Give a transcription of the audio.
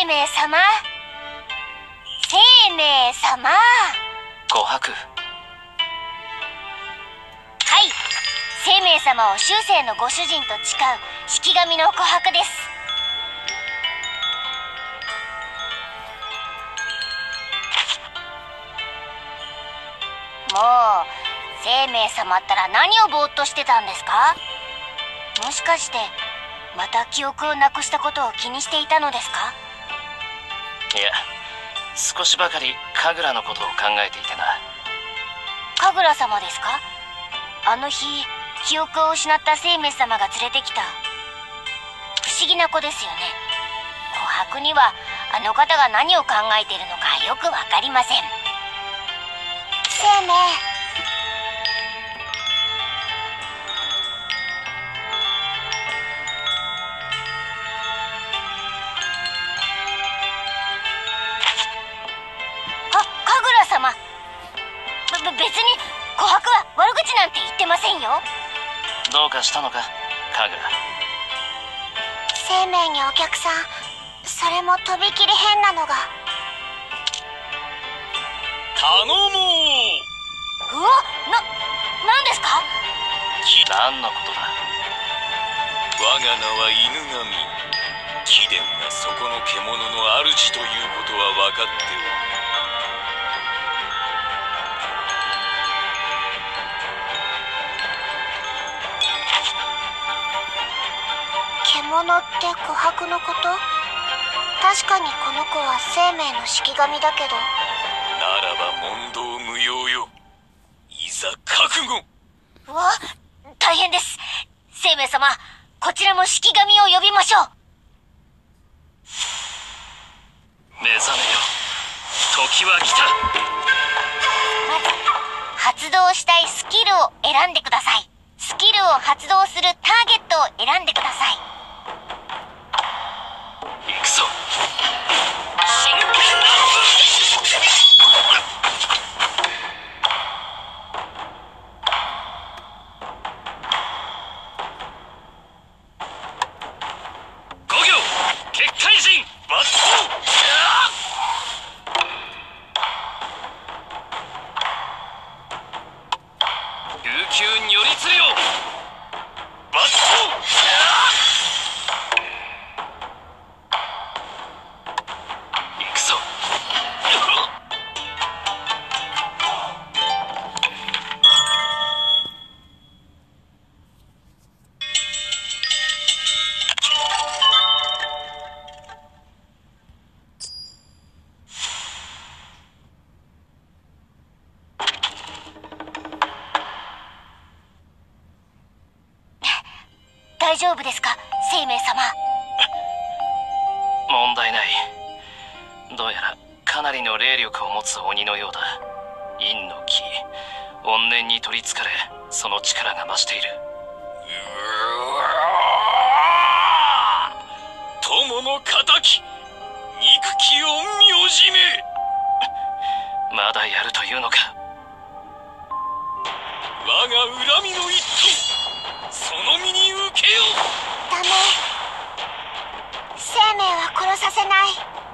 明様、生命様。 琥珀。 はい、生命様を終生のご主人と誓う式神の琥珀です。もう生命様ったら何をぼーっとしてたんですか？もしかしてまた記憶をなくしたことを気にしていたのですか？ いや、少しばかり神楽のことを考えていてな。 神楽様ですか？あの日記憶を失った生命様が連れてきた不思議な子ですよね。琥珀にはあの方が何を考えているのかよくわかりません。生命、神楽様、別に琥珀は悪口なんて言ってませんよ。 どうかしたのか、神楽。 生命にお客さん、それもとびきり変なのが。 頼もう。 うわ、なんですか？ 何のことだ？ 我が名は犬神。貴殿がそこの獣の主ということは分かっておる。 獣って琥珀のこと？確かにこの子は生命の式神だけど。 ならば問答無用よ。いざ覚悟。 うわ、大変です。生命様、こちらも式神を呼びましょう。 目覚めよ、時は来た。 まず発動したいスキルを選んでください。スキルを発動するターゲットを選んでください。 行くぞ。 真剣な五行結界陣抜刀。琉球如律令抜刀。行くぞ。 大丈夫ですか、生命様？ 問題ない。どうやらかなりの霊力を持つ鬼のようだ。陰の気、怨念に取りつかれ、その力が増している。 友の仇、憎き陰陽師め。 まだやるというのか。 我が恨みの一刀、その身に受けよう。 ダメ。生命は殺させない。